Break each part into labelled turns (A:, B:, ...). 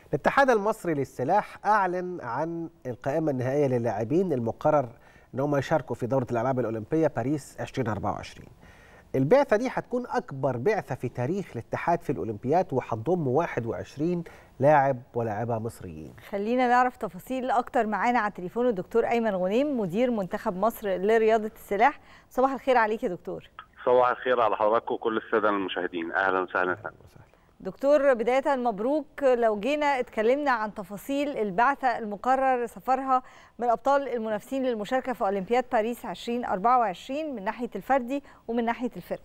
A: الاتحاد المصري للسلاح أعلن عن القائمة النهائية للاعبين المقرر أنهم يشاركوا في دورة الألعاب الأولمبية باريس 2024. البعثة دي هتكون أكبر بعثة في تاريخ الاتحاد في الأولمبياد، وهتضم 21 لاعب ولاعبة مصريين.
B: خلينا نعرف تفاصيل أكتر. معانا على التليفون الدكتور أيمن غنيم مدير منتخب مصر لرياضة السلاح. صباح الخير عليك يا دكتور.
C: صباح الخير على حضرتك وكل السادة المشاهدين. أهلا وسهلا.
B: دكتور، بداية مبروك. لو جينا اتكلمنا عن تفاصيل البعثة المقرر سفرها من الأبطال المنافسين للمشاركة في أولمبياد باريس 2024 من ناحية الفردي ومن ناحية الفرق.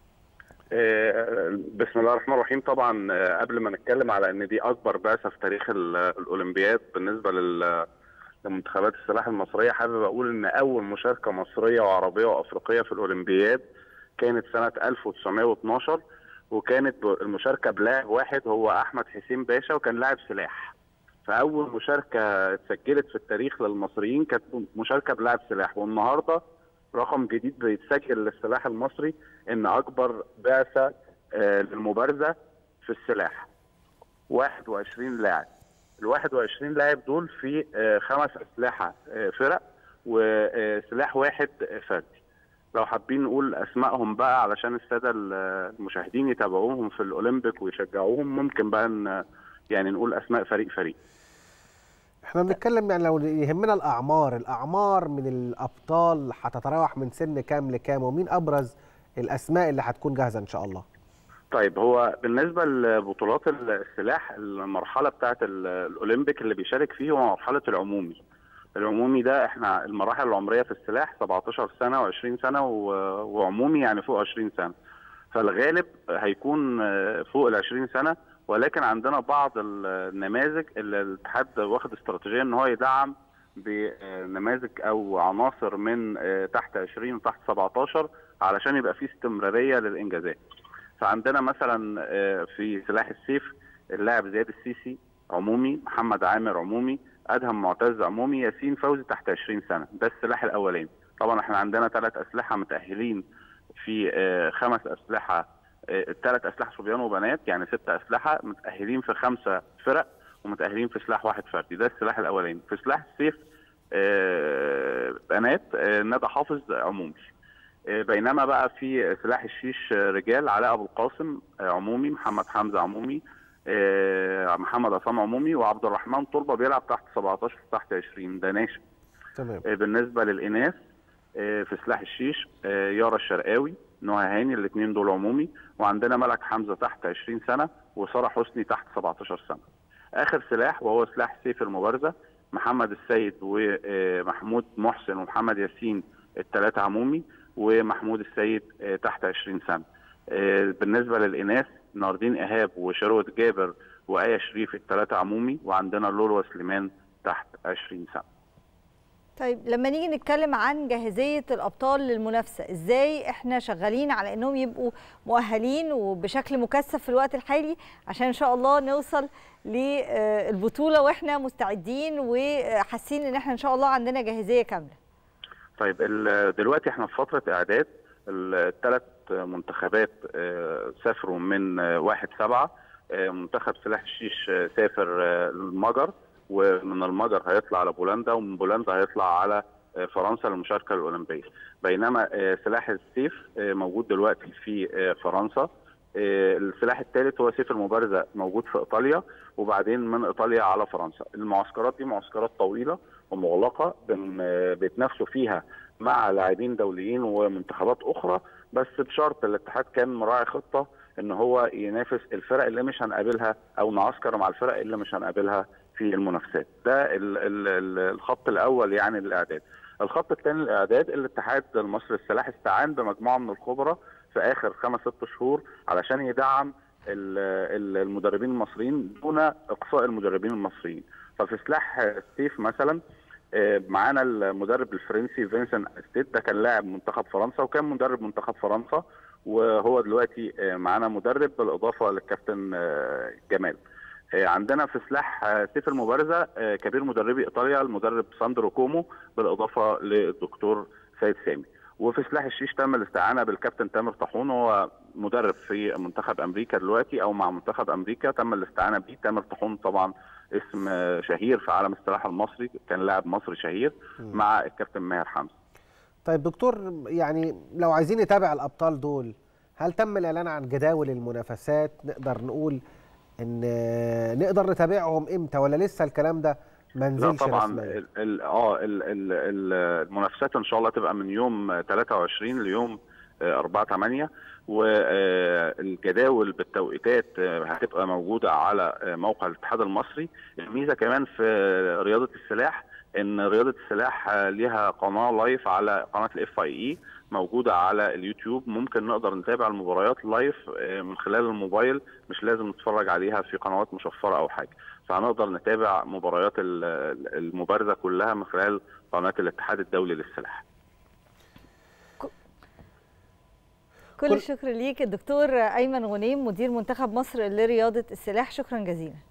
C: بسم الله الرحمن الرحيم. طبعا قبل ما نتكلم على ان دي اكبر بعثة في تاريخ الأولمبياد بالنسبة لمنتخبات السلاح المصرية، حابب اقول ان اول مشاركة مصرية وعربية وافريقية في الأولمبياد كانت سنة 1912، وكانت المشاركة بلاعب واحد هو أحمد حسين باشا، وكان لاعب سلاح. فأول مشاركة اتسجلت في التاريخ للمصريين كانت مشاركة بلاعب سلاح، والنهارده رقم جديد بيتسجل للسلاح المصري إن أكبر بعثة للمبارزة في السلاح 21 لاعب. ال 21 لاعب دول في 5 أسلحة فرق وسلاح واحد فردي. لو حابين نقول اسمائهم بقى علشان الساده المشاهدين يتابعوهم في الاولمبيك ويشجعوهم، ممكن بقى يعني نقول اسماء فريق.
A: احنا بنتكلم يعني لو يهمنا الاعمار من الابطال هتتراوح من سن كام لكام، ومين ابرز الاسماء اللي هتكون جاهزه ان شاء الله؟
C: طيب، هو بالنسبه لبطولات السلاح المرحله بتاعه الاولمبيك اللي بيشارك فيه هو مرحله العمومي ده احنا المراحل العمريه في السلاح 17 سنه و20 سنه وعمومي يعني فوق 20 سنه. فالغالب هيكون فوق ال 20 سنه، ولكن عندنا بعض النماذج اللي الاتحاد واخد استراتيجيه ان هو يدعم بنماذج او عناصر من تحت 20 وتحت 17 علشان يبقى في استمراريه للانجازات. فعندنا مثلا في سلاح السيف اللاعب زياد السيسي عمومي، محمد عامر عمومي، ادهم معتز عمومي، ياسين فوزي تحت 20 سنه. ده السلاح الاولاني. طبعا احنا عندنا 3 اسلحه متاهلين في 5 اسلحه، 3 اسلحه صبيان وبنات، يعني 6 اسلحه متاهلين في 5 فرق ومتاهلين في سلاح واحد فردي. ده السلاح الاولاني. في سلاح السيف بنات ندى حافظ عمومي. بينما بقى في سلاح الشيش رجال علاء ابو القاسم عمومي، محمد حمزه عمومي، محمد عصام عمومي، وعبد الرحمن طلبه بيلعب تحت 17 تحت 20. ده ناشئ.
A: تمام.
C: بالنسبه للاناث في سلاح الشيش يارا الشرقاوي، نهى هاني، الاثنين دول عمومي. وعندنا ملك حمزه تحت 20 سنه، وساره حسني تحت 17 سنه. اخر سلاح وهو سلاح سيف المبارزه محمد السيد ومحمود محسن ومحمد ياسين الثلاثه عمومي، ومحمود السيد تحت 20 سنه. بالنسبه للاناث ناردين ايهاب وشروت جابر وآية شريف الثلاثه عمومي، وعندنا لولو سليمان تحت 20 سنه.
B: طيب، لما نيجي نتكلم عن جاهزية الأبطال للمنافسة، إزاي إحنا شغالين على إنهم يبقوا مؤهلين وبشكل مكثف في الوقت الحالي عشان إن شاء الله نوصل للبطولة وإحنا مستعدين وحاسين إن إحنا إن شاء الله عندنا جاهزية كاملة؟
C: طيب، دلوقتي إحنا في فترة إعداد. ال3 منتخبات سافروا من 1/7. منتخب سلاح الشيش سافر المجر، ومن المجر هيطلع على بولندا، ومن بولندا هيطلع على فرنسا للمشاركه الاولمبيه. بينما سلاح السيف موجود دلوقتي في فرنسا. السلاح الثالث هو سيف المبارزه موجود في ايطاليا، وبعدين من ايطاليا على فرنسا. المعسكرات دي معسكرات طويله ومغلقه بيتنافسوا فيها مع لاعبين دوليين ومنتخبات اخرى، بس بشرط الاتحاد كان مراعي خطه ان هو ينافس الفرق اللي مش هنقابلها او نعسكر مع الفرق اللي مش هنقابلها في المنافسات. ده الخط الاول يعني للاعداد. الخط الثاني للاعداد، الاتحاد المصري للسلاح استعان بمجموعه من الخبراء في اخر 5-6 شهور علشان يدعم المدربين المصريين دون اقصاء المدربين المصريين. ففي سلاح السيف مثلا معانا المدرب الفرنسي فينسنت استيت، ده كان لاعب منتخب فرنسا وكان مدرب منتخب فرنسا، وهو دلوقتي معانا مدرب بالاضافه للكابتن جمال. عندنا في سلاح سيف المبارزه كبير مدربي ايطاليا المدرب ساندرو كومو بالاضافه للدكتور سيد سامي. وفي سلاح الشيش تم الاستعانه بالكابتن تامر طاحون، هو مدرب في منتخب امريكا دلوقتي او مع منتخب امريكا، تم الاستعانه بيه. تامر طاحون طبعا اسم شهير في عالم السباحه المصري، كان لاعب مصري شهير مع الكابتن ماهر حمزه.
A: طيب دكتور، يعني لو عايزين نتابع الابطال دول، هل تم الاعلان عن جداول المنافسات؟ نقدر نقول ان نقدر نتابعهم امتى، ولا لسه الكلام ده ما نزلش؟
C: لا طبعا
A: رسميا.
C: المنافسات ان شاء الله تبقى من يوم 23 ليوم 4/8، والجداول بالتوقيتات هتبقى موجوده على موقع الاتحاد المصري. الميزه كمان في رياضه السلاح ان رياضه السلاح ليها قناه لايف على قناه الFIE موجوده على اليوتيوب، ممكن نقدر نتابع المباريات لايف من خلال الموبايل، مش لازم نتفرج عليها في قنوات مشفره او حاجه. فهنقدر نتابع مباريات المبارزه كلها من خلال قناه الاتحاد الدولي للسلاح.
B: كل الشكر ليك الدكتور ايمن غنيم، مدير منتخب مصر لرياضه السلاح، شكرا جزيلا.